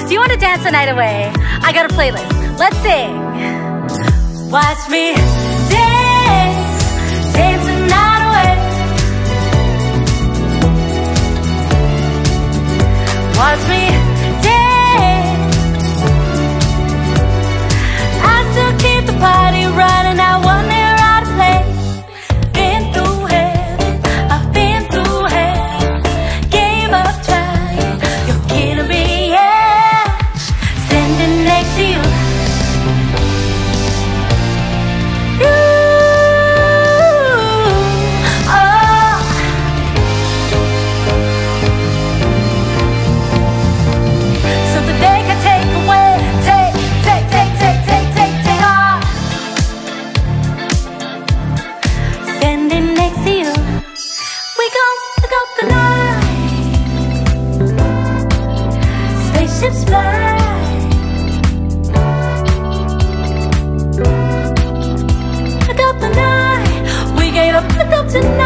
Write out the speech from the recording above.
Do you want to dance the night away? I got a playlist. Let's sing. Watch me dance, dance the night away. Watch me dance. I still keep the party running. I wonder how to play. Been through heaven, I've been through hell. Gave up trying, you're kidding me, yeah. Standing next to you. Tonight